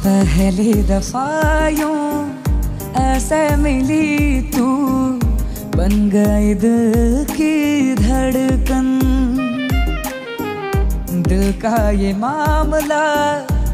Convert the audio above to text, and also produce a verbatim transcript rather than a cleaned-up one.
पहली दफा यूं ऐसे मिली तू, बन गई दिल की धड़कन। दिल का ये मामला